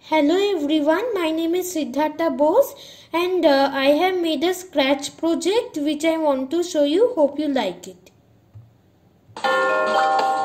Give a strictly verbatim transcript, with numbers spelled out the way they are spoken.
Hello everyone, my name is Siddhartha Bose and uh, I have made a scratch project which I want to show you. Hope you like it.